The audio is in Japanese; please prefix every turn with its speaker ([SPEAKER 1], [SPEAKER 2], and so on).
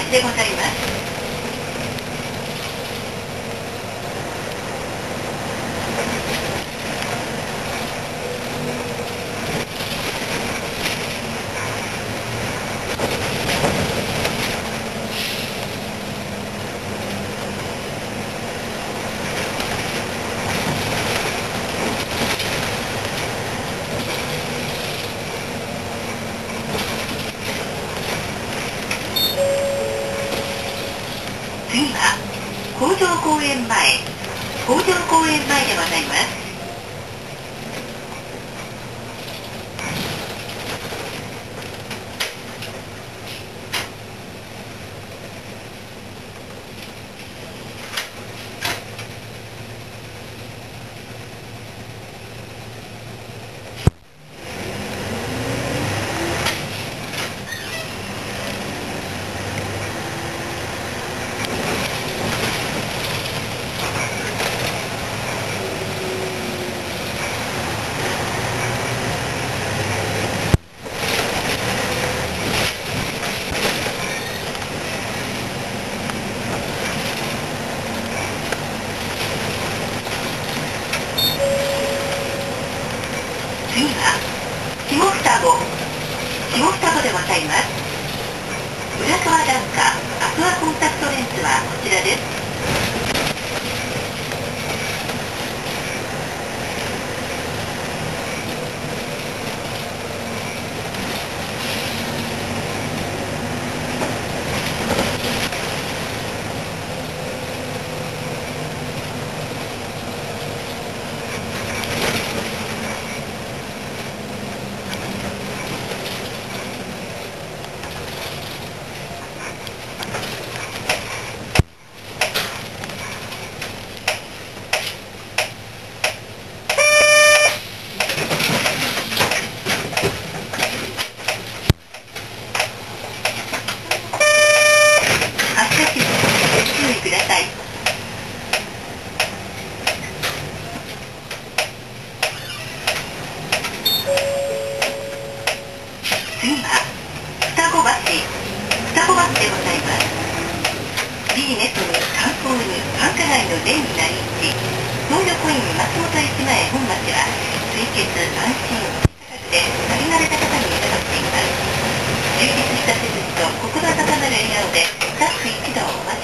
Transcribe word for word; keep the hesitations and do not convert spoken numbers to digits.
[SPEAKER 1] ちでございます。次は工場公園前工場公園前でございます。次は下双子下双子でございます。浦川檀家アクアコンタクトレンズはこちらです。ください。次は双子橋双子橋でございます。ビジネスに観光に繁華街の便利な立地、東横イン松本駅前本町は清潔安心で旅慣れた方に伺っています。充実した施設と心温まる笑顔でスタッフ一同をお待ち